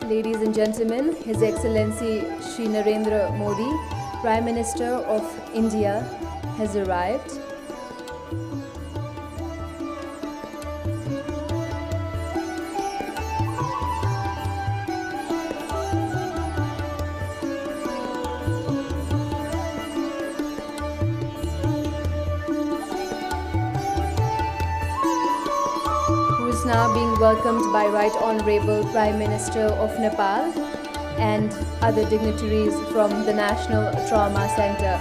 Ladies and gentlemen, His Excellency Shri Narendra Modi, Prime Minister of India, has arrived. Who is now being welcomed by Right Honorable Prime Minister of Nepal and other dignitaries from the National Trauma Center.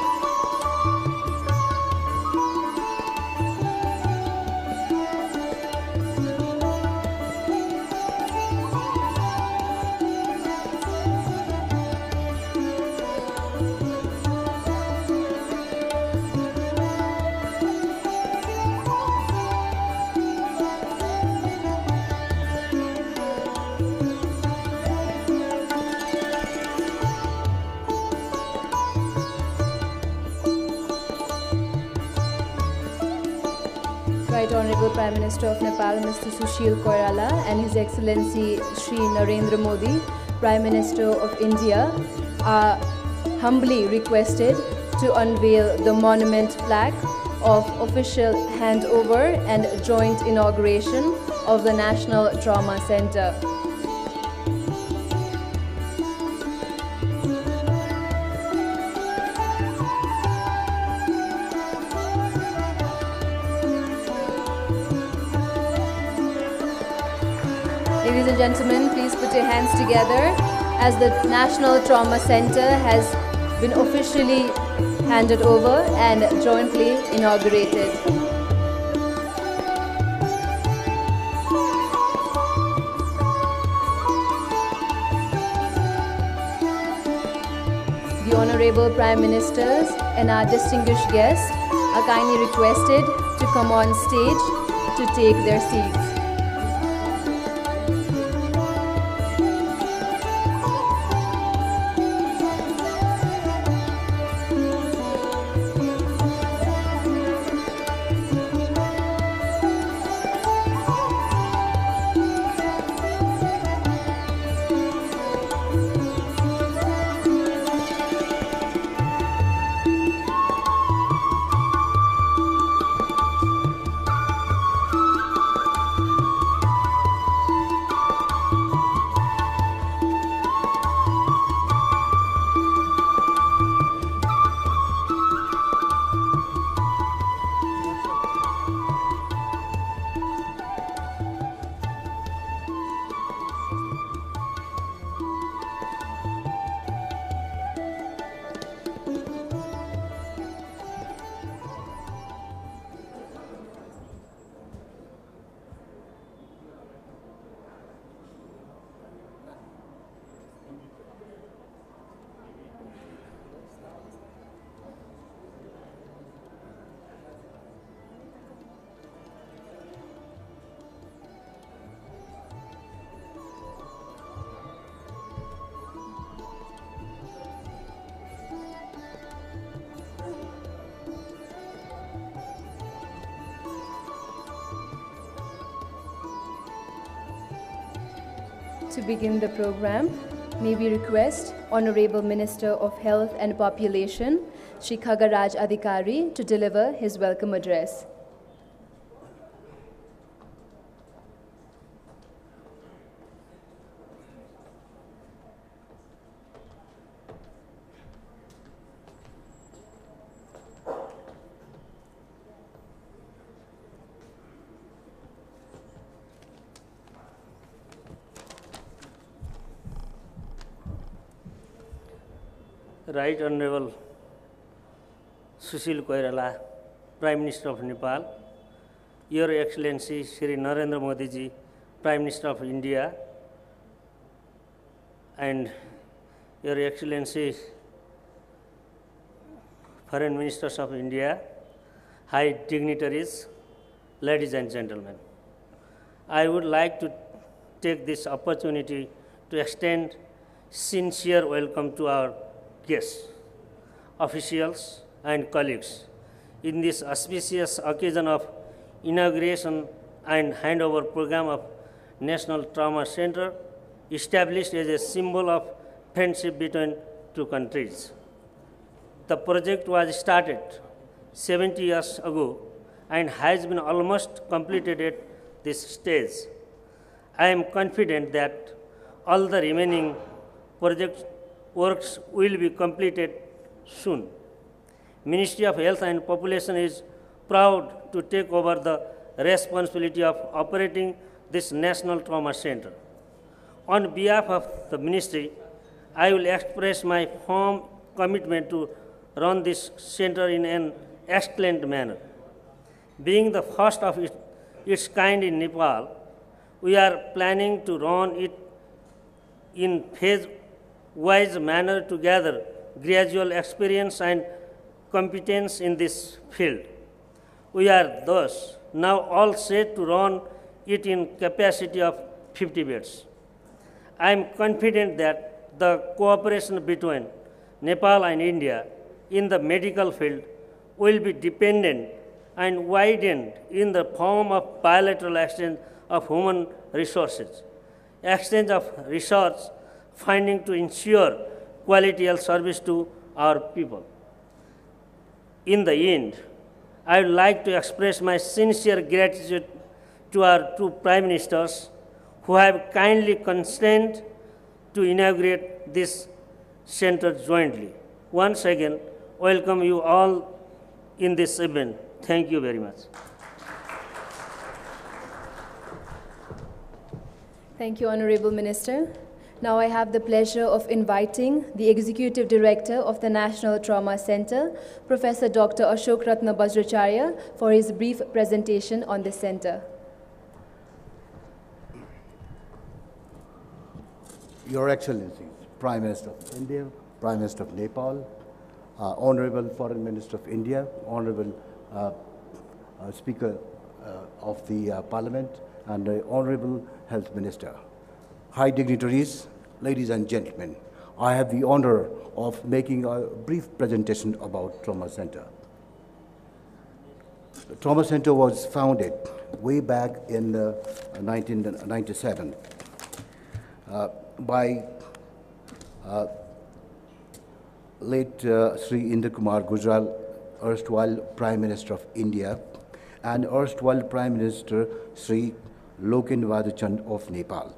Right Honorable Prime Minister of Nepal, Mr. Sushil Koirala, and His Excellency Shri Narendra Modi, Prime Minister of India, are humbly requested to unveil the monument plaque of official handover and joint inauguration of the National Trauma Center. Ladies and gentlemen, please put your hands together as the National Trauma Center has been officially handed over and jointly inaugurated. The Honorable Prime Ministers and our distinguished guests are kindly requested to come on stage to take their seats. To begin the program, may we request Honorable Minister of Health and Population, Shri Khagaraj Adhikari, to deliver his welcome address. Right Honorable Sushil Koirala, Prime Minister of Nepal, Your Excellency Shri Narendra Modi ji, Prime Minister of India, and Your Excellency Foreign Ministers of India, high dignitaries, ladies and gentlemen. I would like to take this opportunity to extend sincere welcome to our guests, officials, and colleagues in this auspicious occasion of inauguration and handover program of National Trauma Center established as a symbol of friendship between two countries. The project was started 70 years ago and has been almost completed at this stage. I am confident that all the remaining project works will be completed soon. Ministry of Health and Population is proud to take over the responsibility of operating this National Trauma Center. On behalf of the Ministry, I will express my firm commitment to run this center in an excellent manner. Being the first of its kind in Nepal, we are planning to run it in phase-wise manner to gather gradual experience and competence in this field. We are thus now all set to run it in capacity of 50 beds. I am confident that the cooperation between Nepal and India in the medical field will be dependent and widened in the form of bilateral exchange of human resources, exchange of research finding to ensure quality health service to our people. In the end, I would like to express my sincere gratitude to our two Prime Ministers who have kindly consented to inaugurate this center jointly. Once again, welcome you all in this event. Thank you very much. Thank you, Honorable Minister. Now I have the pleasure of inviting the Executive Director of the National Trauma Center, Professor Dr. Ashok Ratna Bajracharya, for his brief presentation on the center. Your Excellencies, Prime Minister of India, Prime Minister of Nepal, Honorable Foreign Minister of India, Honorable Speaker of the Parliament, and Honorable Health Minister, high dignitaries, ladies and gentlemen, I have the honor of making a brief presentation about Trauma Center. The Trauma Center was founded way back in 1997 by late Sri Indra Kumar Gujral, erstwhile Prime Minister of India, and erstwhile Prime Minister Sri Loken Vadachand of Nepal.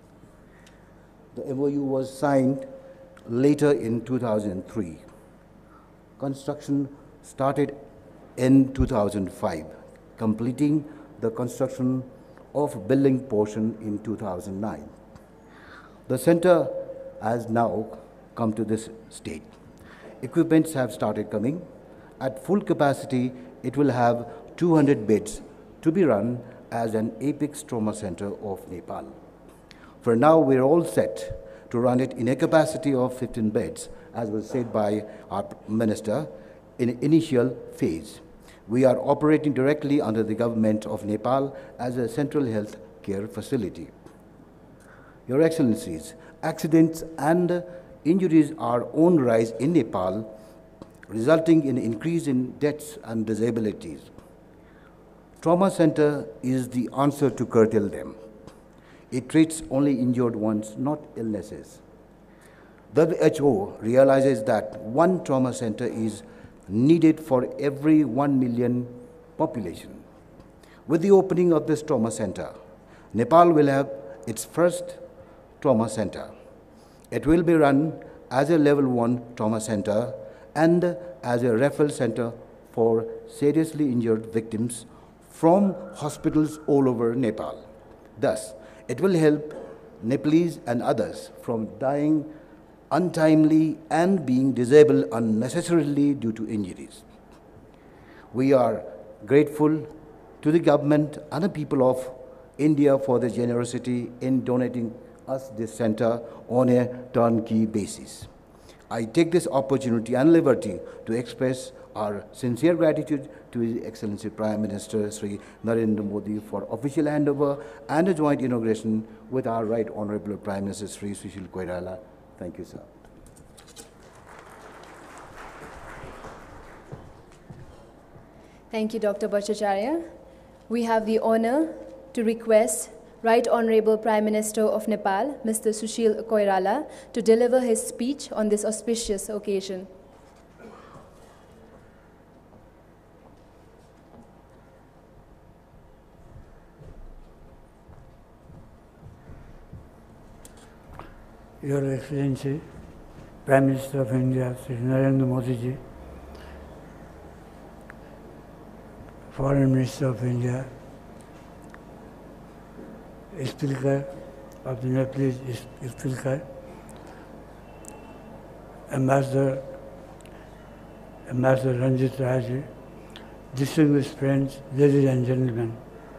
The MOU was signed later in 2003. Construction started in 2005, completing the construction of building portion in 2009. The center has now come to this state. Equipments have started coming. At full capacity, it will have 200 beds to be run as an apex trauma center of Nepal. For now, we're all set to run it in a capacity of 15 beds, as was said by our Minister, in initial phase. We are operating directly under the government of Nepal as a central health care facility. Your Excellencies, accidents and injuries are on rise in Nepal, resulting in increase in deaths and disabilities. Trauma Center is the answer to curtail them. It treats only injured ones, not illnesses. The WHO realizes that one trauma center is needed for every 1 million population. With the opening of this trauma center, Nepal will have its first trauma center. It will be run as a level 1 trauma center and as a referral center for seriously injured victims from hospitals all over Nepal. Thus, it will help Nepalese and others from dying untimely and being disabled unnecessarily due to injuries. We are grateful to the government and the people of India for their generosity in donating us this center on a turnkey basis. I take this opportunity and liberty to express our sincere gratitude to His Excellency Prime Minister Sri Narendra Modi for official handover and a joint inauguration with our Right Honorable Prime Minister Sri Sushil Koirala. Thank you, sir. Thank you, Dr. Bhattacharya. We have the honor to request Right Honorable Prime Minister of Nepal, Mr. Sushil Koirala, to deliver his speech on this auspicious occasion. Your Excellency, Prime Minister of India, Sri Narendra Modi ji, Foreign Minister of India, Speaker of the Nepalese Speaker, Ambassador Ranjit Raji, distinguished friends, ladies and gentlemen.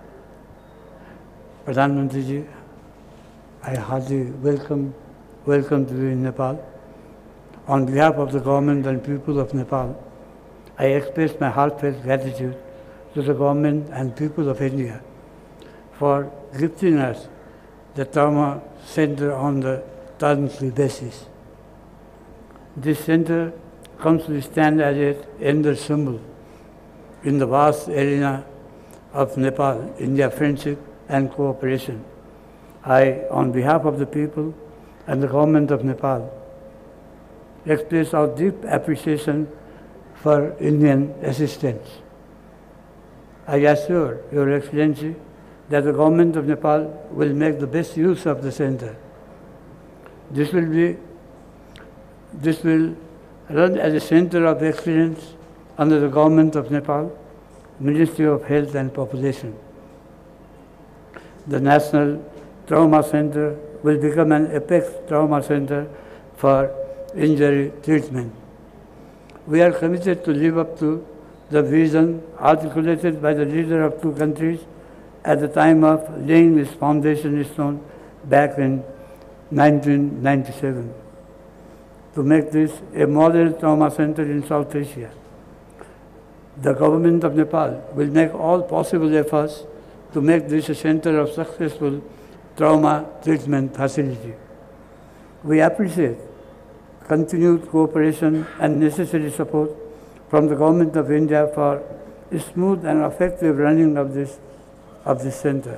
Pradhan Mantri ji, I heartily welcome to you in Nepal. On behalf of the government and people of Nepal, I express my heartfelt gratitude to the government and people of India for gifting us the trauma center on the turnkey basis. This center comes to stand as an ender symbol in the vast arena of Nepal-India friendship and cooperation. I, on behalf of the people and the government of Nepal, express our deep appreciation for Indian assistance. I assure Your Excellency that the government of Nepal will make the best use of the center. This will run as a center of excellence under the government of Nepal, Ministry of Health and Population. The National Trauma Center will become an apex trauma center for injury treatment. We are committed to live up to the vision articulated by the leader of two countries at the time of laying this foundation stone back in 1997, to make this a model trauma center in South Asia. The government of Nepal will make all possible efforts to make this a center of successful trauma treatment facility. We appreciate continued cooperation and necessary support from the Government of India for a smooth and effective running of this center.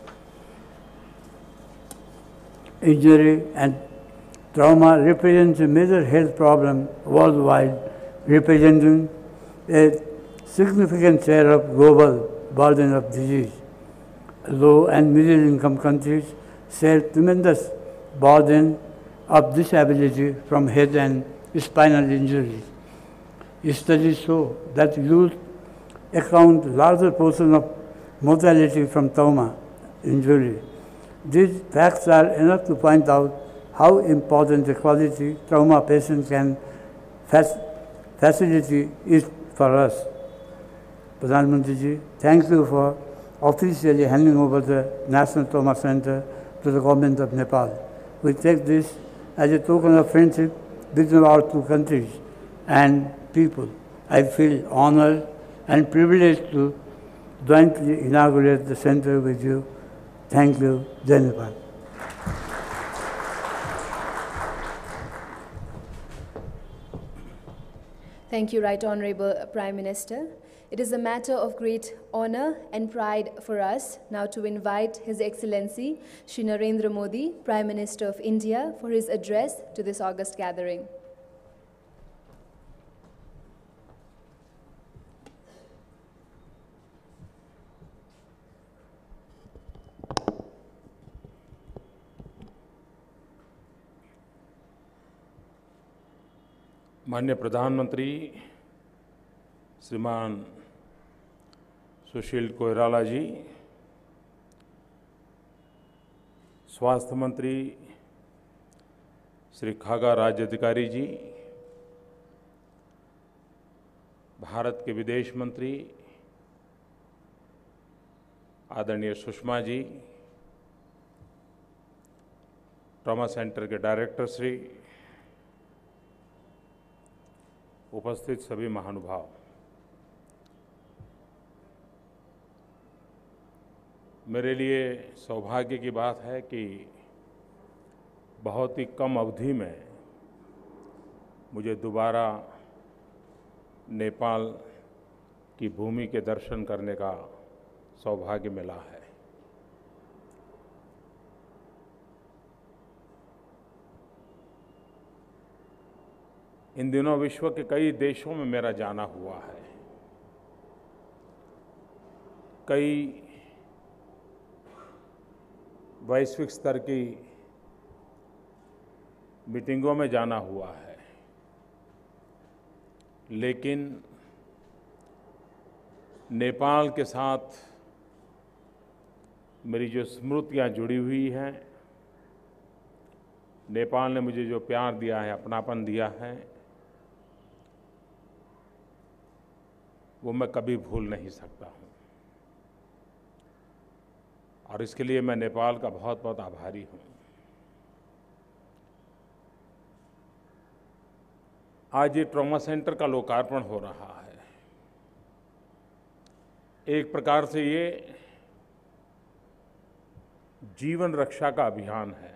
Injury and trauma represents a major health problem worldwide, representing a significant share of global burden of disease. Low and middle income countries share tremendous burden of disability from head and spinal injuries. Studies show that youth account larger portion of mortality from trauma injury. These facts are enough to point out how important the quality trauma patient can facility is for us. Pradhan Mantri ji, thank you for officially handing over the National Trauma Center to the government of Nepal. We take this as a token of friendship between our two countries and people. I feel honored and privileged to jointly inaugurate the center with you. Thank you. Jai Nepal. Thank you, Right Honorable Prime Minister. It is a matter of great honor and pride for us now to invite His Excellency Shri Narendra Modi, Prime Minister of India, for his address to this august gathering. माननीय प्रधानमंत्री श्रीमान सुशील कोइराला जी, स्वास्थ्य मंत्री श्री खागा राज्याधिकारी जी, भारत के विदेश मंत्री आदरणीय Sushma ji, trauma centre के डायरेक्टर श्री, उपस्थित सभी महानुभाव, मेरे लिए सौभाग्य की बात है कि बहुत ही कम अवधि में मुझे दोबारा नेपाल की भूमि के दर्शन करने का सौभाग्य मिला है। इन दिनों विश्व के कई देशों में मेरा जाना हुआ है। कई वैश्विक स्तर की मीटिंगों में जाना हुआ है, लेकिन नेपाल के साथ मेरी जो स्मृतियाँ जुड़ी हुई हैं, नेपाल ने मुझे जो प्यार दिया है, अपनापन दिया है, वो मैं कभी भूल नहीं सकता हूँ। और इसके लिए मैं नेपाल का बहुत बहुत आभारी हूँ। आज ये ट्रॉमा सेंटर का लोकार्पण हो रहा है। एक प्रकार से ये जीवन रक्षा का अभियान है।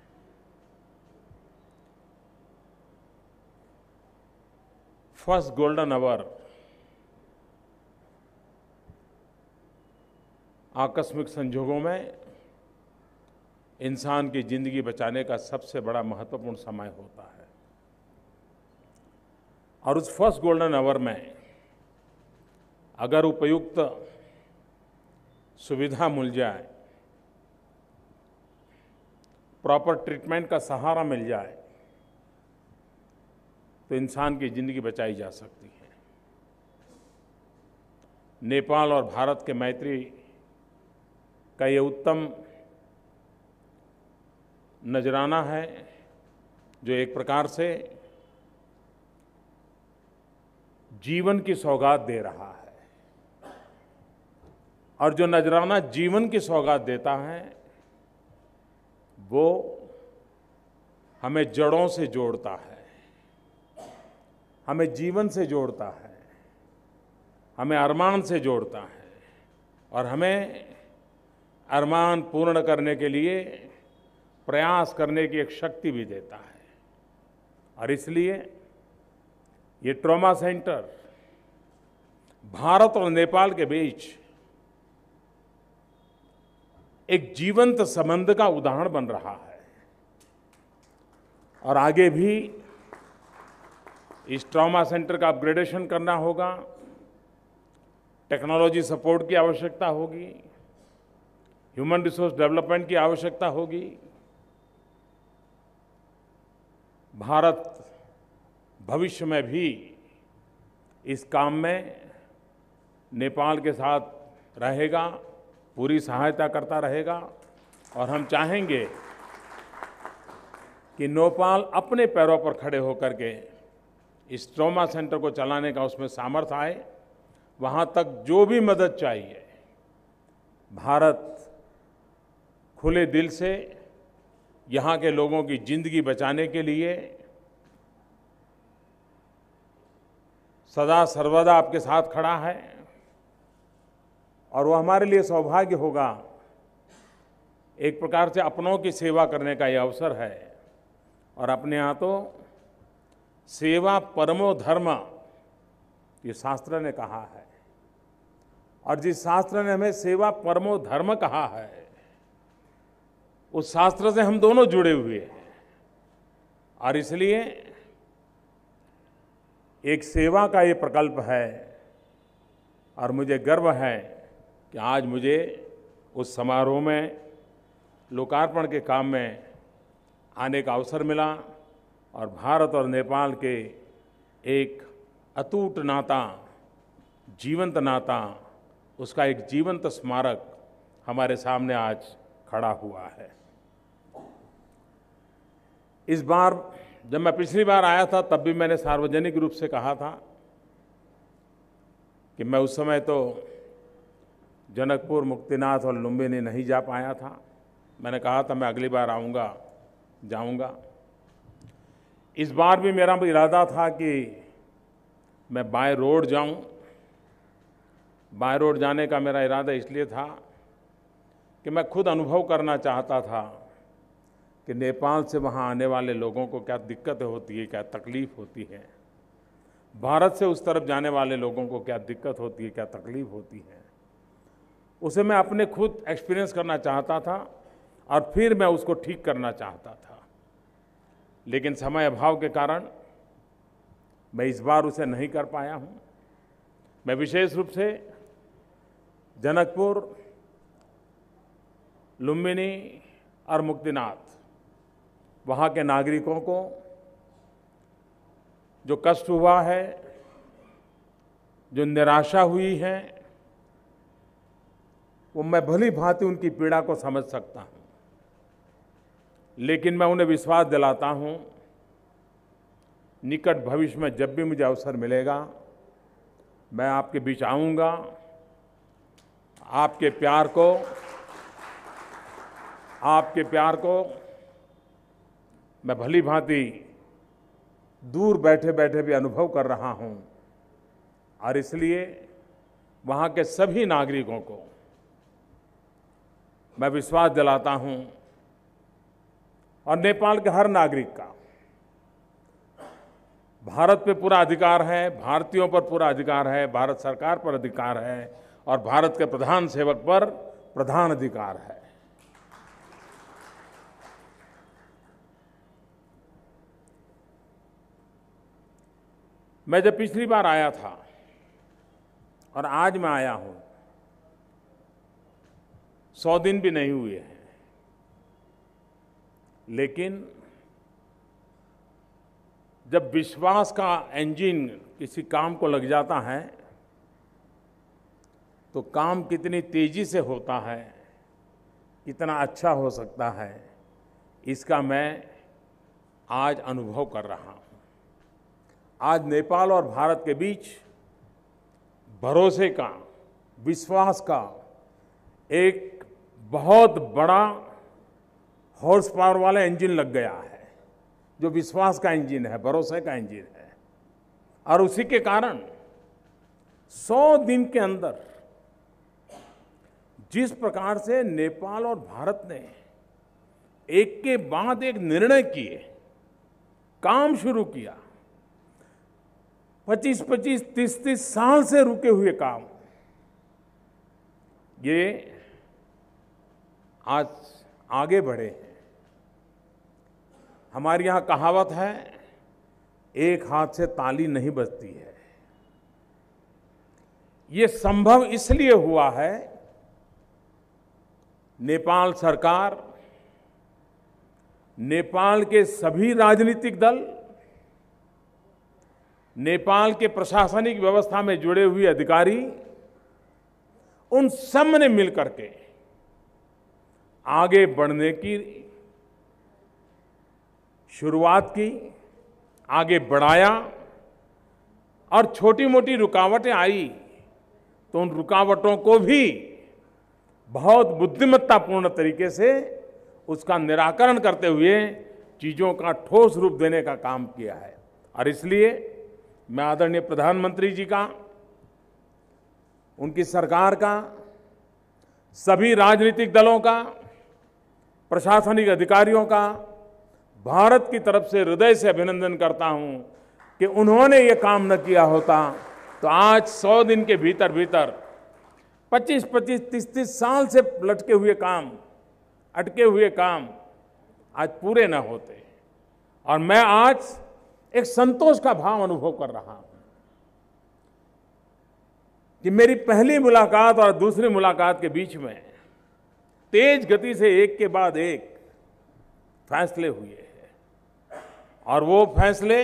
फर्स्ट गोल्डन आवर आकस्मिक संजोगों में इंसान की जिंदगी बचाने का सबसे बड़ा महत्वपूर्ण समय होता है। और उस फर्स्ट गोल्डन आवर में अगर उपयुक्त सुविधा मिल जाए, प्रॉपर ट्रीटमेंट का सहारा मिल जाए, तो इंसान की जिंदगी बचाई जा सकती है। नेपाल और भारत के मैत्री का ये उत्तम नजराना है, जो एक प्रकार से जीवन की सौगात दे रहा है। और जो नजराना जीवन की सौगात देता है, वो हमें जड़ों से जोड़ता है, हमें जीवन से जोड़ता है, हमें अरमान से जोड़ता है, और हमें अरमान पूर्ण करने के लिए प्रयास करने की एक शक्ति भी देता है। और इसलिए ये ट्रॉमा सेंटर भारत और नेपाल के बीच एक जीवंत संबंध का उदाहरण बन रहा है। और आगे भी इस ट्रॉमा सेंटर का अपग्रेडेशन करना होगा, टेक्नोलॉजी सपोर्ट की आवश्यकता होगी, ह्यूमन रिसोर्स डेवलपमेंट की आवश्यकता होगी। भारत भविष्य में भी इस काम में नेपाल के साथ रहेगा, पूरी सहायता करता रहेगा। और हम चाहेंगे कि नेपाल अपने पैरों पर खड़े होकर के इस ट्रॉमा सेंटर को चलाने का उसमें सामर्थ्य आए। वहाँ तक जो भी मदद चाहिए, भारत खुले दिल से यहाँ के लोगों की जिंदगी बचाने के लिए सदा सर्वदा आपके साथ खड़ा है। और वो हमारे लिए सौभाग्य होगा, एक प्रकार से अपनों की सेवा करने का ये अवसर है। और अपने यहाँ तो सेवा परमो धर्म, ये शास्त्र ने कहा है। और जिस शास्त्र ने हमें सेवा परमो धर्म कहा है, उस शास्त्र से हम दोनों जुड़े हुए हैं। और इसलिए एक सेवा का ये प्रकल्प है। और मुझे गर्व है कि आज मुझे उस समारोह में लोकार्पण के काम में आने का अवसर मिला। और भारत और नेपाल के एक अटूट नाता, जीवंत नाता, उसका एक जीवंत स्मारक हमारे सामने आज खड़ा हुआ है। इस बार जब मैं पिछली बार आया था, तब भी मैंने सार्वजनिक रूप से कहा था कि मैं उस समय तो जनकपुर, मुक्तिनाथ और लुम्बिनी नहीं जा पाया था। मैंने कहा था मैं अगली बार आऊँगा, जाऊँगा। इस बार भी मेरा इरादा था कि मैं बाय रोड जाऊँ। बाय रोड जाने का मेरा इरादा इसलिए था कि मैं खुद अनुभव करना चाहता था कि नेपाल से वहाँ आने वाले लोगों को क्या दिक्कतें होती है, क्या तकलीफ़ होती है। भारत से उस तरफ जाने वाले लोगों को क्या दिक्कत होती है, क्या तकलीफ़ होती है, उसे मैं अपने खुद एक्सपीरियंस करना चाहता था और फिर मैं उसको ठीक करना चाहता था। लेकिन समय अभाव के कारण मैं इस बार उसे नहीं कर पाया हूं। मैं विशेष रूप से जनकपुर, लुम्बिनी और मुक्तिनाथ वहाँ के नागरिकों को जो कष्ट हुआ है, जो निराशा हुई है, वो मैं भली भांति उनकी पीड़ा को समझ सकता हूं। लेकिन मैं उन्हें विश्वास दिलाता हूं, निकट भविष्य में जब भी मुझे अवसर मिलेगा, मैं आपके बीच आऊंगा, आपके प्यार को मैं भली भांति दूर बैठे बैठे भी अनुभव कर रहा हूं। और इसलिए वहाँ के सभी नागरिकों को मैं विश्वास दिलाता हूं, और नेपाल के हर नागरिक का भारत पे पूरा अधिकार है, भारतीयों पर पूरा अधिकार है, भारत सरकार पर अधिकार है, और भारत के प्रधान सेवक पर प्रधान अधिकार है। मैं जब पिछली बार आया था और आज मैं आया हूं, 100 दिन भी नहीं हुए हैं, लेकिन जब विश्वास का इंजन किसी काम को लग जाता है तो काम कितनी तेजी से होता है, कितना अच्छा हो सकता है, इसका मैं आज अनुभव कर रहा हूं। आज नेपाल और भारत के बीच भरोसे का, विश्वास का एक बहुत बड़ा हॉर्स पावर वाला इंजन लग गया है, जो विश्वास का इंजन है, भरोसे का इंजन है। और उसी के कारण 100 दिन के अंदर जिस प्रकार से नेपाल और भारत ने एक के बाद एक निर्णय किए, काम शुरू किया, 25-25, 30-30 साल से रुके हुए काम, ये आज आगे बढ़े हैं। हमारे यहाँ कहावत है, एक हाथ से ताली नहीं बजती है। ये संभव इसलिए हुआ है, नेपाल सरकार, नेपाल के सभी राजनीतिक दल, नेपाल के प्रशासनिक व्यवस्था में जुड़े हुए अधिकारी, उन सब ने मिलकर के आगे बढ़ने की शुरुआत की, आगे बढ़ाया, और छोटी मोटी रुकावटें आई तो उन रुकावटों को भी बहुत बुद्धिमत्तापूर्ण तरीके से उसका निराकरण करते हुए चीजों का ठोस रूप देने का काम किया है। और इसलिए मैं आदरणीय प्रधानमंत्री जी का, उनकी सरकार का, सभी राजनीतिक दलों का, प्रशासनिक अधिकारियों का भारत की तरफ से हृदय से अभिनंदन करता हूं कि उन्होंने ये काम न किया होता तो आज 100 दिन के भीतर भीतर 25-25, 30-30 साल से लटके हुए काम, अटके हुए काम आज पूरे न होते। और मैं आज एक संतोष का भाव अनुभव कर रहा हूं कि मेरी पहली मुलाकात और दूसरी मुलाकात के बीच में तेज गति से एक के बाद एक फैसले हुए हैं, और वो फैसले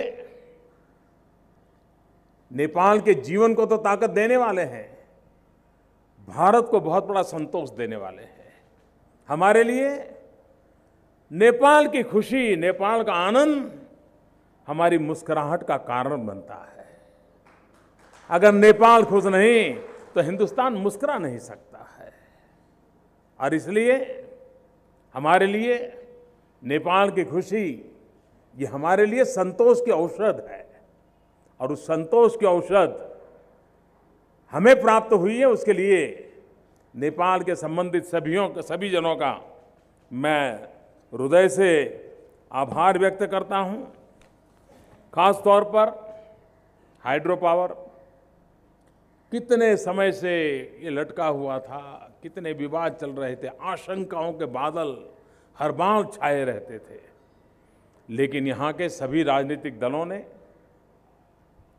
नेपाल के जीवन को तो ताकत देने वाले हैं, भारत को बहुत बड़ा संतोष देने वाले हैं। हमारे लिए नेपाल की खुशी, नेपाल का आनंद हमारी मुस्कुराहट का कारण बनता है। अगर नेपाल खुश नहीं तो हिंदुस्तान मुस्कुरा नहीं सकता है। और इसलिए हमारे लिए नेपाल की खुशी, ये हमारे लिए संतोष की औषध है, और उस संतोष की औषध हमें प्राप्त हुई है। उसके लिए नेपाल के संबंधित सभी जनों का मैं हृदय से आभार व्यक्त करता हूं। खास तौर पर हाइड्रो पावर, कितने समय से ये लटका हुआ था, कितने विवाद चल रहे थे, आशंकाओं के बादल हर बार छाए रहते थे, लेकिन यहाँ के सभी राजनीतिक दलों ने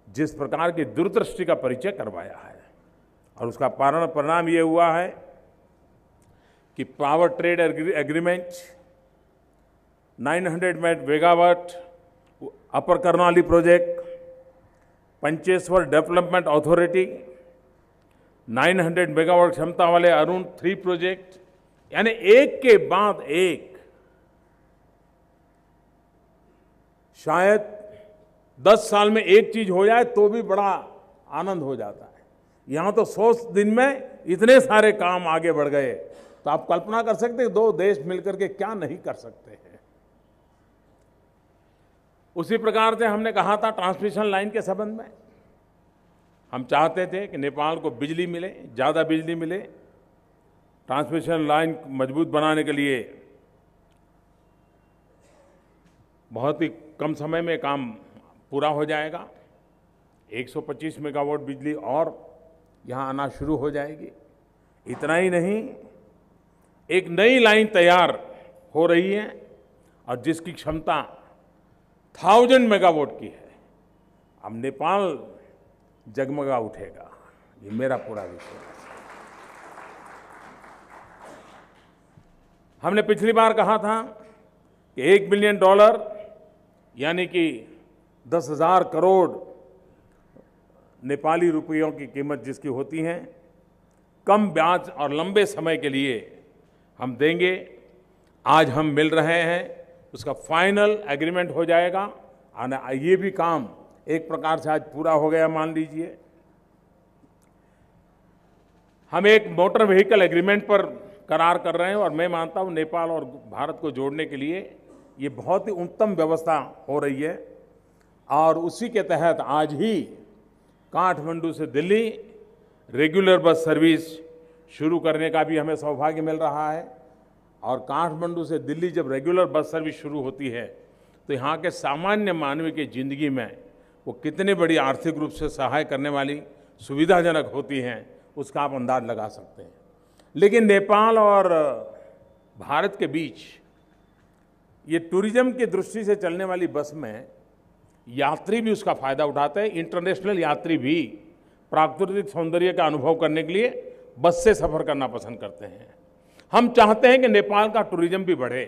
जिस प्रकार की दूरदृष्टि का परिचय करवाया है, और उसका परिणाम ये हुआ है कि power trade agreement 900 megawatt upper Karnali project, Pancheshwar development authority, 900 megawatt क्षमता वाले अरुण 3 प्रोजेक्ट, यानी एक के बाद एक शायद 10 साल में एक चीज हो जाए तो भी बड़ा आनंद हो जाता है। यहां तो 100 दिन में इतने सारे काम आगे बढ़ गए, तो आप कल्पना कर सकते हैं 2 देश मिलकर के क्या नहीं कर सकते हैं। उसी प्रकार से हमने कहा था ट्रांसमिशन लाइन के संबंध में, हम चाहते थे कि नेपाल को बिजली मिले, ज्यादा बिजली मिले। ट्रांसमिशन लाइन मजबूत बनाने के लिए बहुत ही कम समय में काम पूरा हो जाएगा। 125 मेगावाट बिजली और यहाँ आना शुरू हो जाएगी। इतना ही नहीं, एक नई लाइन तैयार हो रही है और जिसकी क्षमता 1000 मेगावाट की है। अब नेपाल जगमगा उठेगा, ये मेरा पूरा विश्वास है। हमने पिछली बार कहा था कि $1 बिलियन यानी कि 10,000 करोड़ नेपाली रुपयों की कीमत जिसकी होती है, कम ब्याज और लंबे समय के लिए हम देंगे। आज हम मिल रहे हैं, उसका फाइनल एग्रीमेंट हो जाएगा और ये भी काम एक प्रकार से आज पूरा हो गया मान लीजिए। हम एक मोटर व्हीकल एग्रीमेंट पर करार कर रहे हैं और मैं मानता हूं नेपाल और भारत को जोड़ने के लिए ये बहुत ही उत्तम व्यवस्था हो रही है। और उसी के तहत आज ही काठमांडू से दिल्ली रेगुलर बस सर्विस शुरू करने का भी हमें सौभाग्य मिल रहा है। और काठमांडू से दिल्ली जब रेगुलर बस सर्विस शुरू होती है तो यहाँ के सामान्य मानव की जिंदगी में वो कितने बड़ी आर्थिक रूप से सहाय करने वाली सुविधाजनक होती हैं, उसका आप अंदाज लगा सकते हैं। लेकिन नेपाल और भारत के बीच ये टूरिज्म की दृष्टि से चलने वाली बस में यात्री भी उसका फायदा उठाते हैं। इंटरनेशनल यात्री भी प्राकृतिक सौंदर्य का अनुभव करने के लिए बस से सफर करना पसंद करते हैं। हम चाहते हैं कि नेपाल का टूरिज्म भी बढ़े,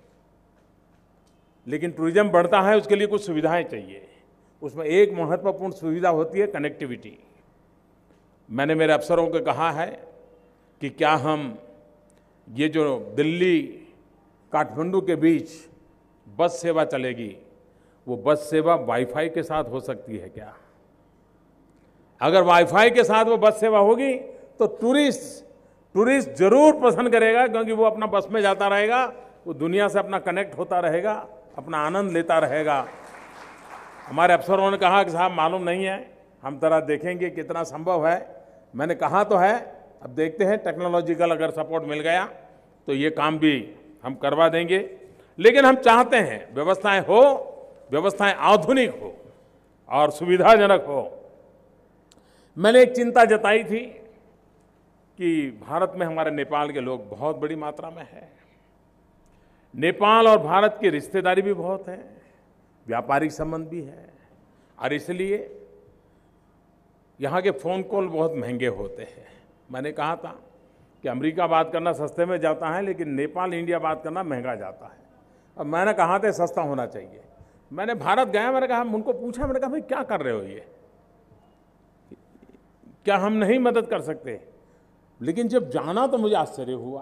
लेकिन टूरिज्म बढ़ता है उसके लिए कुछ सुविधाएं चाहिए। उसमें एक महत्वपूर्ण सुविधा होती है कनेक्टिविटी। मैंने मेरे अफसरों को कहा है कि क्या हम ये जो दिल्ली काठमांडू के बीच बस सेवा चलेगी, वो बस सेवा वाईफाई के साथ हो सकती है क्या? अगर वाईफाई के साथ वो बस सेवा होगी तो टूरिस्ट जरूर पसंद करेगा, क्योंकि वो अपना बस में जाता रहेगा, वो दुनिया से अपना कनेक्ट होता रहेगा, अपना आनंद लेता रहेगा। हमारे अफसरों ने कहा कि साहब मालूम नहीं है, हम तरह देखेंगे कितना संभव है। मैंने कहा तो है, अब देखते हैं टेक्नोलॉजिकल अगर सपोर्ट मिल गया तो ये काम भी हम करवा देंगे। लेकिन हम चाहते हैं व्यवस्थाएं हो, व्यवस्थाएं आधुनिक हो और सुविधाजनक हो। मैंने एक चिंता जताई थी कि भारत में हमारे नेपाल के लोग बहुत बड़ी मात्रा में है। नेपाल और भारत की रिश्तेदारी भी बहुत है, व्यापारिक संबंध भी है, और इसलिए यहाँ के फ़ोन कॉल बहुत महंगे होते हैं। मैंने कहा था कि अमेरिका बात करना सस्ते में जाता है, लेकिन नेपाल इंडिया बात करना महंगा जाता है। अब मैंने कहा था सस्ता होना चाहिए। मैंने भारत गया, मैंने कहा, उनको पूछा, मैंने कहा भाई क्या कर रहे हो, ये क्या हम नहीं मदद कर सकते? लेकिन जब जाना तो मुझे आश्चर्य हुआ।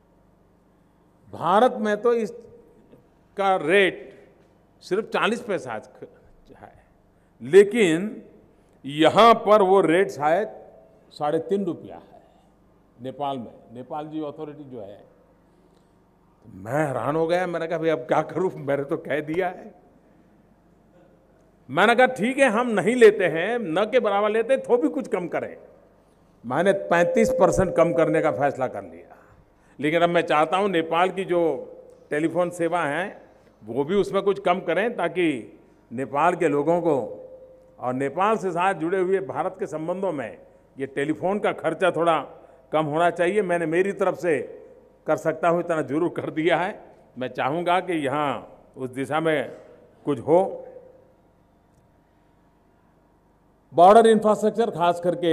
भारत में तो इसका रेट सिर्फ 40 पैसा है, लेकिन यहाँ पर वो रेट शायद ₹3.5 है नेपाल में। नेपाल जी अथॉरिटी जो है, मैं हैरान हो गया। मैंने कहा भाई अब क्या करूं, मैंने तो कह दिया है। मैंने कहा ठीक है, हम नहीं लेते हैं, न के बराबर लेते हैं, तो भी कुछ कम करें। मैंने 35% कम करने का फैसला कर लिया। लेकिन अब मैं चाहता हूं नेपाल की जो टेलीफोन सेवा है वो भी उसमें कुछ कम करें, ताकि नेपाल के लोगों को और नेपाल से साथ जुड़े हुए भारत के संबंधों में ये टेलीफोन का खर्चा थोड़ा कम होना चाहिए। मैंने मेरी तरफ से कर सकता हूँ इतना जरूर कर दिया है। मैं चाहूँगा कि यहाँ उस दिशा में कुछ हो। बॉर्डर इंफ्रास्ट्रक्चर, खास करके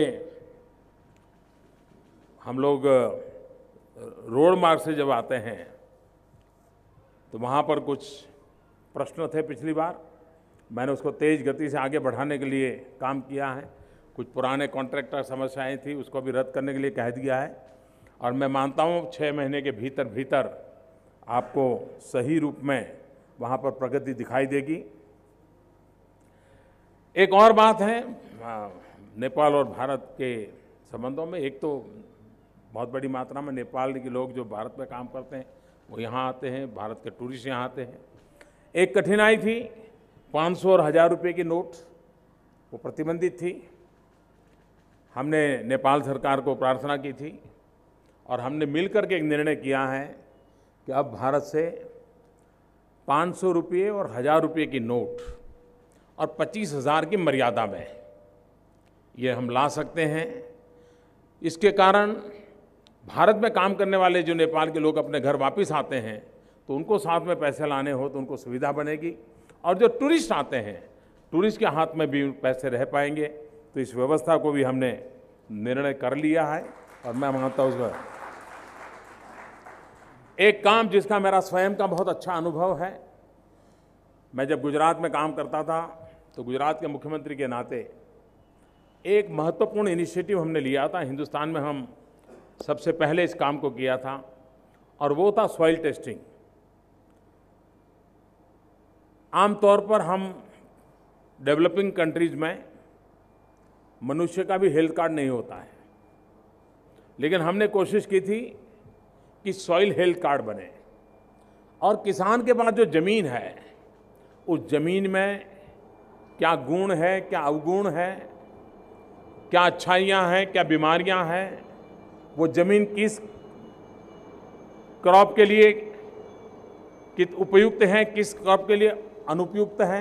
हम लोग रोड मार्ग से जब आते हैं तो वहाँ पर कुछ प्रश्न थे। पिछली बार मैंने उसको तेज़ गति से आगे बढ़ाने के लिए काम किया है। कुछ पुराने कॉन्ट्रैक्टर समस्याएं थी, उसको भी रद्द करने के लिए कह दिया है। और मैं मानता हूँ 6 महीने के भीतर भीतर आपको सही रूप में वहाँ पर प्रगति दिखाई देगी। एक और बात है नेपाल और भारत के संबंधों में, एक तो बहुत बड़ी मात्रा में नेपाल के लोग जो भारत में काम करते हैं वो यहाँ आते हैं, भारत के टूरिस्ट यहाँ आते हैं। एक कठिनाई थी 500 और 1000 रुपये की नोट, वो प्रतिबंधित थी। हमने नेपाल सरकार को प्रार्थना की थी और हमने मिलकर के एक निर्णय किया है कि अब भारत से 500 रुपये और 1000 रुपये की नोट और 25,000 की मर्यादा में ये हम ला सकते हैं। इसके कारण भारत में काम करने वाले जो नेपाल के लोग अपने घर वापस आते हैं तो उनको साथ में पैसे लाने हो तो उनको सुविधा बनेगी, और जो टूरिस्ट आते हैं टूरिस्ट के हाथ में भी पैसे रह पाएंगे। तो इस व्यवस्था को भी हमने निर्णय कर लिया है और मैं मानता हूँ उसका एक काम जिसका मेरा स्वयं का बहुत अच्छा अनुभव है। मैं जब गुजरात में काम करता था तो गुजरात के मुख्यमंत्री के नाते एक महत्वपूर्ण इनिशिएटिव हमने लिया था। हिंदुस्तान में हम सबसे पहले इस काम को किया था और वो था सॉइल टेस्टिंग। आमतौर पर हम डेवलपिंग कंट्रीज में मनुष्य का भी हेल्थ कार्ड नहीं होता है, लेकिन हमने कोशिश की थी कि सॉइल हेल्थ कार्ड बने और किसान के पास जो ज़मीन है उस ज़मीन में क्या गुण है, क्या अवगुण है, क्या अच्छाइयाँ हैं, क्या बीमारियाँ हैं, वो ज़मीन किस क्रॉप के लिए कित उपयुक्त है, किस क्रॉप के लिए अनुपयुक्त है,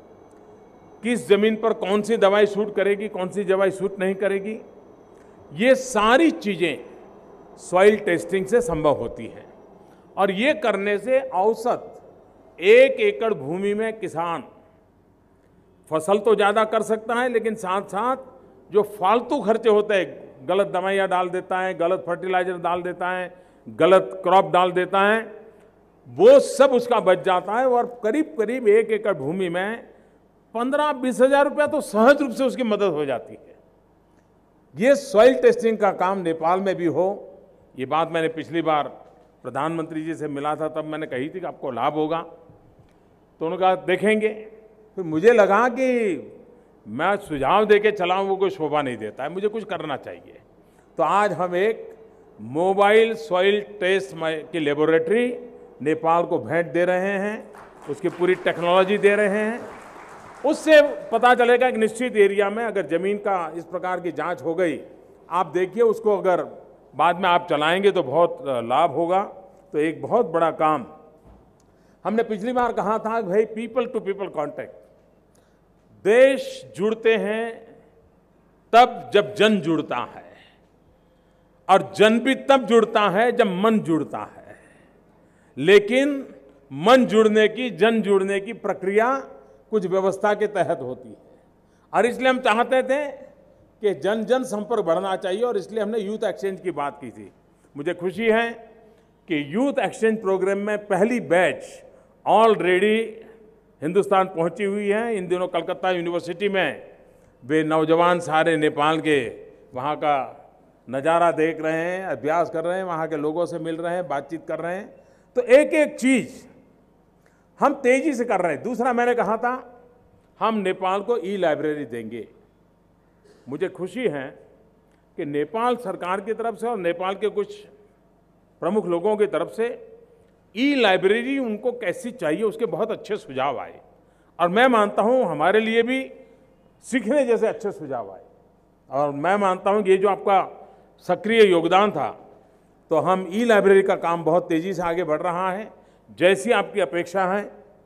किस ज़मीन पर कौन सी दवाई सूट करेगी, कौन सी दवाई सूट नहीं करेगी। ये सारी चीज़ें सॉइल टेस्टिंग से संभव होती हैं और ये करने से औसत 1 एकड़ भूमि में किसान फसल तो ज़्यादा कर सकता है, लेकिन साथ साथ जो फालतू खर्चे होते हैं, गलत दवाइयाँ डाल देता है, गलत फर्टिलाइजर डाल देता है, गलत क्रॉप डाल देता है, वो सब उसका बच जाता है और करीब करीब 1 एकड़ भूमि में 15-20 हज़ार रुपया तो सहज रूप से उसकी मदद हो जाती है। ये सॉइल टेस्टिंग का काम नेपाल में भी हो, ये बात मैंने पिछली बार प्रधानमंत्री जी से मिला था तब मैंने कही थी कि आपको लाभ होगा, तो उन्होंने कहा देखेंगे। फिर मुझे लगा कि मैं सुझाव देके चलाऊं वो कोई शोभा नहीं देता है, मुझे कुछ करना चाहिए। तो आज हम एक मोबाइल सॉइल टेस्ट की लेबोरेटरी नेपाल को भेंट दे रहे हैं, उसकी पूरी टेक्नोलॉजी दे रहे हैं। उससे पता चलेगा कि निश्चित एरिया में अगर ज़मीन का इस प्रकार की जांच हो गई, आप देखिए उसको अगर बाद में आप चलाएंगे तो बहुत लाभ होगा। तो एक बहुत बड़ा काम हमने पिछली बार कहा था, भाई पीपल टू पीपल कांटेक्ट। देश जुड़ते हैं तब जब जन जुड़ता है और जन भी तब जुड़ता है जब मन जुड़ता है, लेकिन मन जुड़ने की, जन जुड़ने की प्रक्रिया कुछ व्यवस्था के तहत होती है और इसलिए हम चाहते थे कि जन जन संपर्क बढ़ना चाहिए और इसलिए हमने यूथ एक्सचेंज की बात की थी। मुझे खुशी है कि यूथ एक्सचेंज प्रोग्राम में पहली बैच ऑलरेडी हिंदुस्तान पहुंची हुई है। इन दिनों कलकत्ता यूनिवर्सिटी में वे नौजवान सारे नेपाल के वहाँ का नज़ारा देख रहे हैं, अभ्यास कर रहे हैं, वहाँ के लोगों से मिल रहे हैं, बातचीत कर रहे हैं। तो एक एक चीज़ हम तेजी से कर रहे हैं। दूसरा मैंने कहा था हम नेपाल को ई लाइब्रेरी देंगे। मुझे खुशी है कि नेपाल सरकार की तरफ से और नेपाल के कुछ प्रमुख लोगों की तरफ से ई लाइब्रेरी उनको कैसी चाहिए उसके बहुत अच्छे सुझाव आए और मैं मानता हूं हमारे लिए भी सीखने जैसे अच्छे सुझाव आए और मैं मानता हूं कि ये जो आपका सक्रिय योगदान था, तो हम ई लाइब्रेरी का काम बहुत तेजी से आगे बढ़ रहा है। जैसी आपकी अपेक्षा है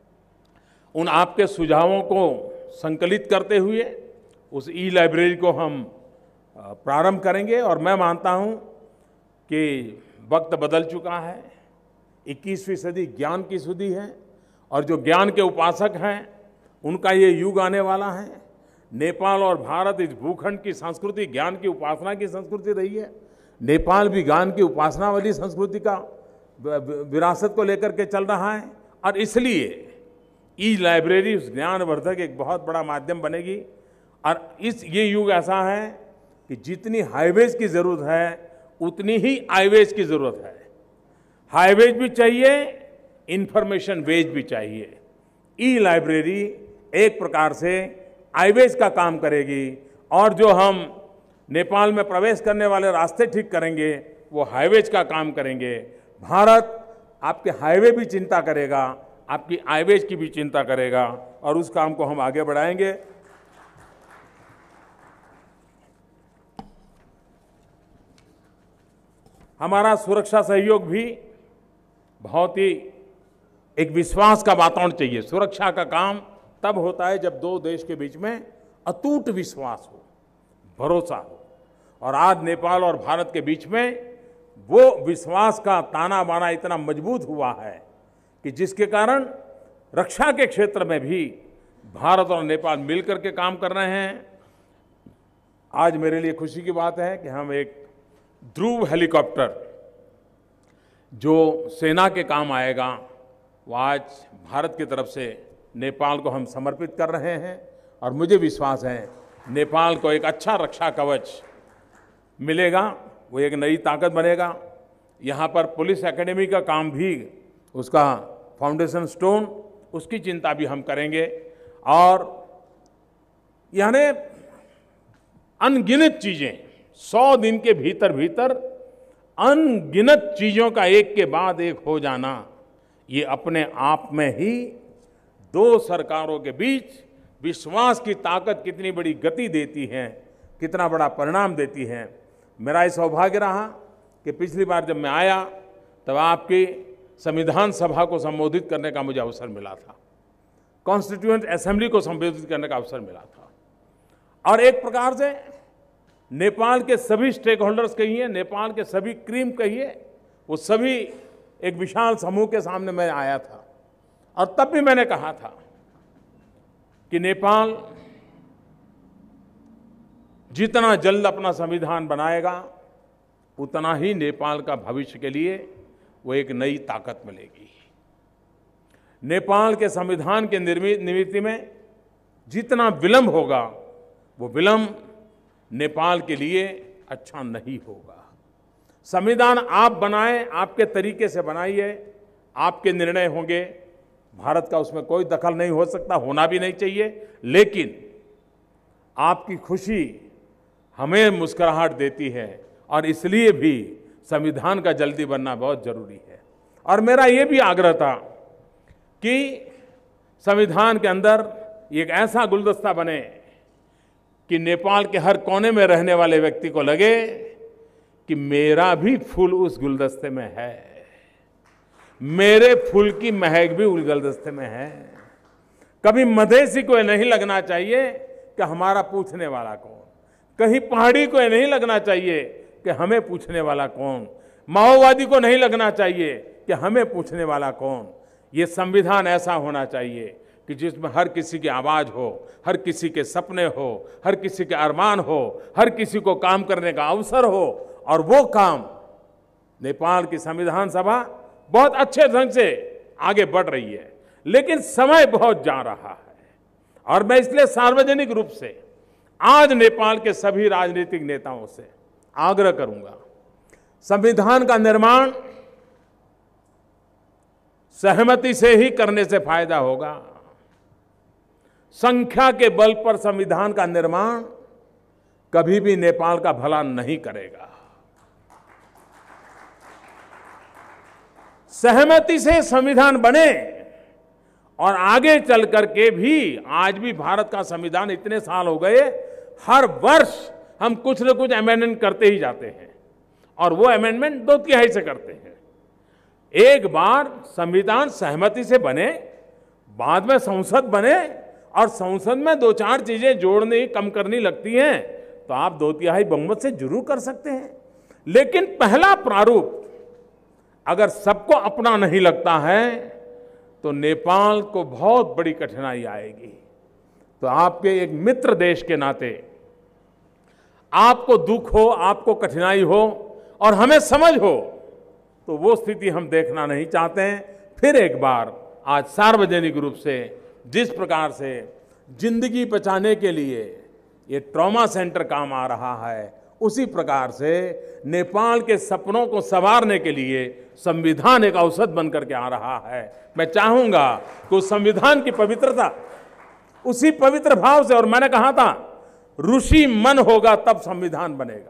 उन आपके सुझावों को संकलित करते हुए उस ई लाइब्रेरी को हम प्रारंभ करेंगे और मैं मानता हूं कि वक्त बदल चुका है। 21वीं सदी ज्ञान की सदी है और जो ज्ञान के उपासक हैं उनका ये युग आने वाला है। नेपाल और भारत इस भूखंड की संस्कृति ज्ञान की उपासना की संस्कृति रही है। नेपाल भी ज्ञान की उपासना वाली संस्कृति का विरासत को लेकर के चल रहा है और इसलिए ई लाइब्रेरी उस ज्ञानवर्धक एक बहुत बड़ा माध्यम बनेगी। और ये युग ऐसा है कि जितनी हाईवेज की जरूरत है उतनी ही आईवेज की जरूरत है। हाईवेज भी चाहिए, इंफॉर्मेशन वेज भी चाहिए। ई लाइब्रेरी एक प्रकार से हाईवेज का काम करेगी और जो हम नेपाल में प्रवेश करने वाले रास्ते ठीक करेंगे वो हाईवेज का काम करेंगे। भारत आपके हाईवे भी चिंता करेगा, आपकी हाईवेज की भी चिंता करेगा और उस काम को हम आगे बढ़ाएंगे। हमारा सुरक्षा सहयोग भी बहुत ही एक विश्वास का वातावरण चाहिए। सुरक्षा का काम तब होता है जब दो देश के बीच में अटूट विश्वास हो, भरोसा हो। और आज नेपाल और भारत के बीच में वो विश्वास का ताना बाना इतना मजबूत हुआ है कि जिसके कारण रक्षा के क्षेत्र में भी भारत और नेपाल मिलकर के काम कर रहे हैं। आज मेरे लिए खुशी की बात है कि हम एक ध्रुव हेलीकॉप्टर जो सेना के काम आएगा वो आज भारत की तरफ से नेपाल को हम समर्पित कर रहे हैं और मुझे विश्वास है नेपाल को एक अच्छा रक्षा कवच मिलेगा, वो एक नई ताकत बनेगा। यहाँ पर पुलिस एकेडमी का काम भी, उसका फाउंडेशन स्टोन, उसकी चिंता भी हम करेंगे। और यानी अनगिनत चीज़ें 100 दिन के भीतर भीतर अनगिनत चीज़ों का एक के बाद एक हो जाना, ये अपने आप में ही दो सरकारों के बीच विश्वास की ताकत कितनी बड़ी गति देती है, कितना बड़ा परिणाम देती है। मेरा ये सौभाग्य रहा कि पिछली बार जब मैं आया तब आपकी संविधान सभा को संबोधित करने का मुझे अवसर मिला था, कॉन्स्टिट्यूएंट असेंबली को संबोधित करने का अवसर मिला था। और एक प्रकार से नेपाल के सभी स्टेक होल्डर्स कहिए, नेपाल के सभी क्रीम कहिए, वो सभी एक विशाल समूह के सामने मैं आया था और तब भी मैंने कहा था कि नेपाल जितना जल्द अपना संविधान बनाएगा उतना ही नेपाल का भविष्य के लिए वो एक नई ताकत मिलेगी। नेपाल के संविधान के निर्मित में जितना विलंब होगा वो विलंब नेपाल के लिए अच्छा नहीं होगा। संविधान आप बनाएं, आपके तरीके से बनाइए, आपके निर्णय होंगे, भारत का उसमें कोई दखल नहीं हो सकता, होना भी नहीं चाहिए। लेकिन आपकी खुशी हमें मुस्कुराहट देती है और इसलिए भी संविधान का जल्दी बनना बहुत जरूरी है। और मेरा ये भी आग्रह था कि संविधान के अंदर एक ऐसा गुलदस्ता बने कि नेपाल के हर कोने में रहने वाले व्यक्ति को लगे कि मेरा भी फूल उस गुलदस्ते में है, मेरे फूल की महक भी उस गुलदस्ते में है। कभी मधेसी को नहीं लगना चाहिए कि हमारा पूछने वाला कौन, कहीं पहाड़ी को नहीं लगना चाहिए कि हमें पूछने वाला कौन, माओवादी को नहीं लगना चाहिए कि हमें पूछने वाला कौन। ये संविधान ऐसा होना चाहिए कि जिसमें हर किसी की आवाज हो, हर किसी के सपने हो, हर किसी के अरमान हो, हर किसी को काम करने का अवसर हो। और वो काम नेपाल की संविधान सभा बहुत अच्छे ढंग से आगे बढ़ रही है, लेकिन समय बहुत जा रहा है। और मैं इसलिए सार्वजनिक रूप से आज नेपाल के सभी राजनीतिक नेताओं से आग्रह करूंगा, संविधान का निर्माण सहमति से ही करने से फायदा होगा। संख्या के बल पर संविधान का निर्माण कभी भी नेपाल का भला नहीं करेगा। सहमति से संविधान बने और आगे चल करके भी, आज भी भारत का संविधान इतने साल हो गए, हर वर्ष हम कुछ न कुछ अमेंडमेंट करते ही जाते हैं और वो अमेंडमेंट 2/3 से करते हैं। एक बार संविधान सहमति से बने, बाद में संसद बने और संसद में 2-4 चीजें जोड़ने कम करनी लगती हैं तो आप 2/3 बहुमत से जरूर कर सकते हैं। लेकिन पहला प्रारूप अगर सबको अपना नहीं लगता है तो नेपाल को बहुत बड़ी कठिनाई आएगी। तो आपके एक मित्र देश के नाते आपको दुख हो, आपको कठिनाई हो और हमें समझ हो, तो वो स्थिति हम देखना नहीं चाहते हैं। फिर एक बार आज सार्वजनिक रूप से जिस प्रकार से जिंदगी बचाने के लिए ये ट्रॉमा सेंटर काम आ रहा है, उसी प्रकार से नेपाल के सपनों को संवारने के लिए संविधान एक औसत बनकर के आ रहा है। मैं चाहूंगा कि उस संविधान की पवित्रता, उसी पवित्र भाव से, और मैंने कहा था ऋषि मन होगा तब संविधान बनेगा।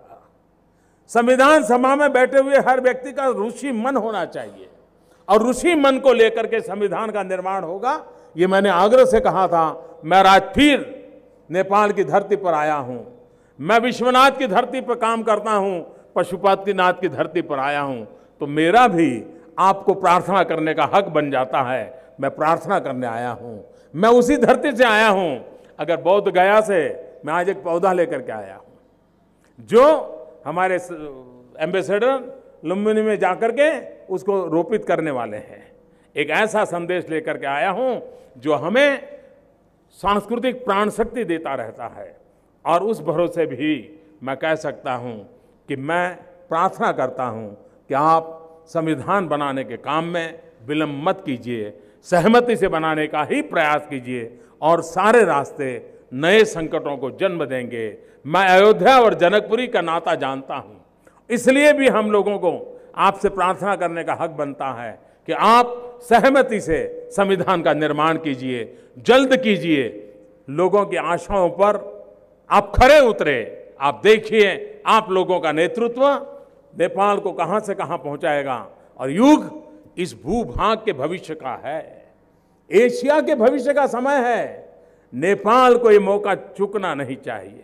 संविधान सभा में बैठे हुए हर व्यक्ति का ऋषि मन होना चाहिए और ऋषि मन को लेकर के संविधान का निर्माण होगा। ये मैंने आग्रह से कहा था। मैं आज फिर नेपाल की धरती पर आया हूं। मैं विश्वनाथ की धरती पर काम करता हूं, पशुपतिनाथ की धरती पर आया हूं, तो मेरा भी आपको प्रार्थना करने का हक बन जाता है। मैं प्रार्थना करने आया हूं, मैं उसी धरती से आया हूं। अगर बौद्ध गया से मैं आज एक पौधा लेकर के आया हूं, जो हमारे एम्बेसडर लुम्बिनी में जाकर के उसको रोपित करने वाले हैं। एक ऐसा संदेश लेकर के आया हूं जो हमें सांस्कृतिक प्राण शक्ति देता रहता है। और उस भरोसे भी मैं कह सकता हूं कि मैं प्रार्थना करता हूं कि आप संविधान बनाने के काम में विलंब मत कीजिए, सहमति से बनाने का ही प्रयास कीजिए और सारे रास्ते नए संकटों को जन्म देंगे। मैं अयोध्या और जनकपुरी का नाता जानता हूं, इसलिए भी हम लोगों को आपसे प्रार्थना करने का हक बनता है कि आप सहमति से संविधान का निर्माण कीजिए, जल्द कीजिए। लोगों की आशाओं पर आप खरे उतरे। आप देखिए आप लोगों का नेतृत्व नेपाल को कहां से कहां पहुंचाएगा। और युग इस भूभाग के भविष्य का है, एशिया के भविष्य का समय है। नेपाल को ये मौका चूकना नहीं चाहिए।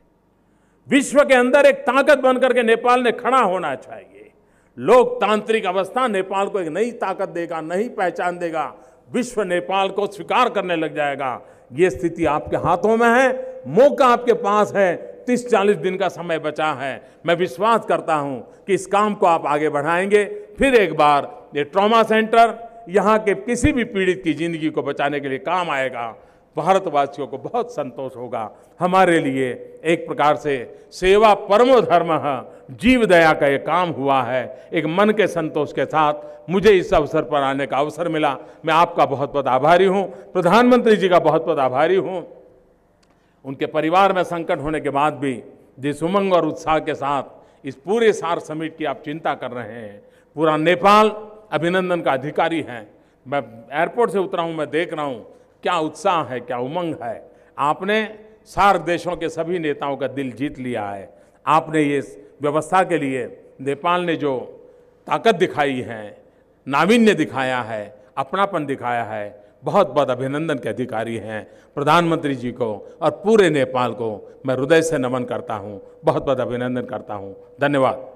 विश्व के अंदर एक ताकत बनकर के नेपाल ने खड़ा होना चाहिए। लोकतांत्रिक अवस्था नेपाल को एक नई ताकत देगा, नई पहचान देगा। विश्व नेपाल को स्वीकार करने लग जाएगा। ये स्थिति आपके हाथों में है, मौका आपके पास है। 30-40 दिन का समय बचा है। मैं विश्वास करता हूं कि इस काम को आप आगे बढ़ाएंगे। फिर एक बार ये ट्रॉमा सेंटर यहाँ के किसी भी पीड़ित की जिंदगी को बचाने के लिए काम आएगा। भारतवासियों को बहुत संतोष होगा। हमारे लिए एक प्रकार से सेवा परमो धर्म, जीव दया का ये काम हुआ है। एक मन के संतोष के साथ मुझे इस अवसर पर आने का अवसर मिला। मैं आपका बहुत बहुत आभारी हूँ, प्रधानमंत्री जी का बहुत बहुत आभारी हूँ। उनके परिवार में संकट होने के बाद भी जिस उमंग और उत्साह के साथ इस पूरे सार समिट की आप चिंता कर रहे हैं, पूरा नेपाल अभिनंदन का अधिकारी है। मैं एयरपोर्ट से उतरा हूँ, मैं देख रहा हूँ क्या उत्साह है, क्या उमंग है। आपने सार्क देशों के सभी नेताओं का दिल जीत लिया है। आपने ये व्यवस्था के लिए नेपाल ने जो ताकत दिखाई है, नावीन्य दिखाया है, अपनापन दिखाया है, बहुत बहुत अभिनंदन के अधिकारी हैं। प्रधानमंत्री जी को और पूरे नेपाल को मैं हृदय से नमन करता हूं, बहुत बहुत अभिनंदन करता हूं। धन्यवाद।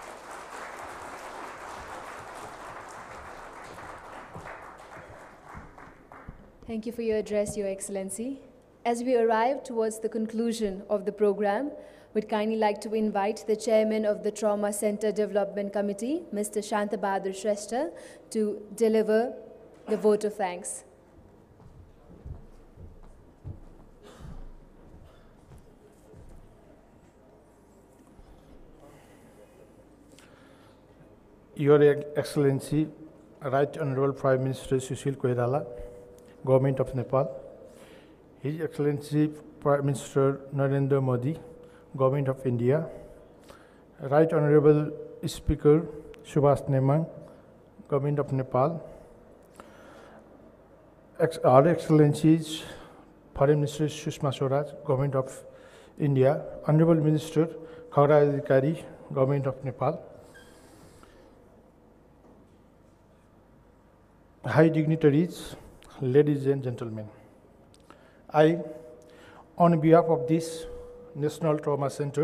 Thank you for your address, Your Excellency. As we arrive towards the conclusion of the program, we'd kindly like to invite the Chairman of the Trauma Center Development Committee, Mr. Shantabahadur Shrestha, to deliver the vote of thanks. Your Excellency, Right Honorable Prime Minister Sushil Koirala, Government of Nepal, His Excellency Prime Minister Narendra Modi, Government of India, Right Honorable Speaker Subhash Nemang, Government of Nepal, Our Excellencies Foreign Minister Sushma Swaraj, Government of India, Honorable Minister Khagra Adhikari, Government of Nepal, High dignitaries, ladies and gentlemen, I, on behalf of this National Trauma Center,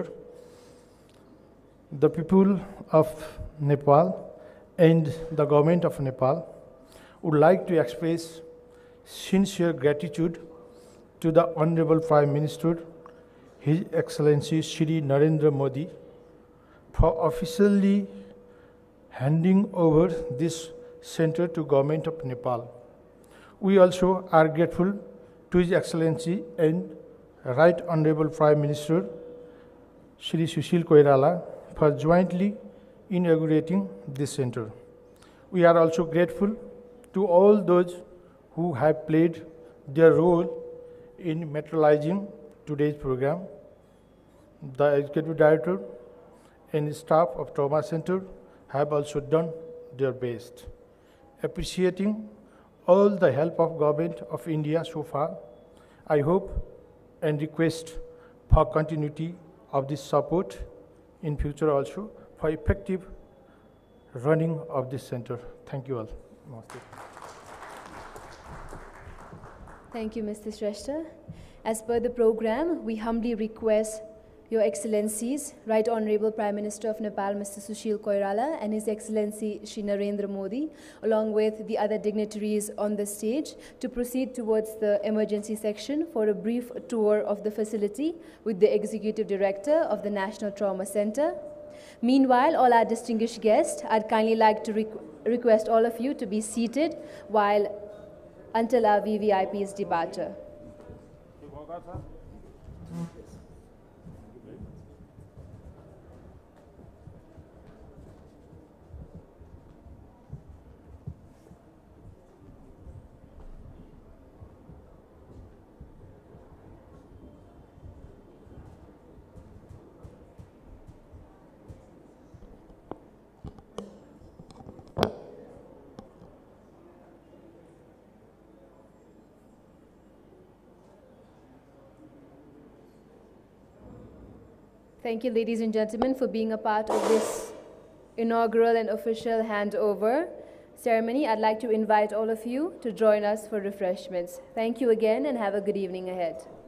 the people of Nepal and the government of Nepal would like to express sincere gratitude to the Honorable Prime Minister, His Excellency Shri Narendra Modi, for officially handing over this center to Government of Nepal. We also are grateful to His Excellency and Right Honorable Prime Minister Shri Sushil Koirala for jointly inaugurating this center. We are also grateful to all those who have played their role in materializing today's program. The Executive Director and staff of Trauma Center have also done their best. Appreciating all the help of Government of India so far, I hope and request for continuity of this support in future also for effective running of this center. Thank you all. Namaste. Thank you, Mr. Shrestha. As per the program, we humbly request Your Excellencies, Right Honorable Prime Minister of Nepal, Mr. Sushil Koirala, and His Excellency Shri Narendra Modi, along with the other dignitaries on the stage, to proceed towards the emergency section for a brief tour of the facility with the Executive Director of the National Trauma Center. Meanwhile, all our distinguished guests, I'd kindly like to request all of you to be seated until our VVIP's departure. Thank you, ladies and gentlemen, for being a part of this inaugural and official handover ceremony. I'd like to invite all of you to join us for refreshments. Thank you again and have a good evening ahead.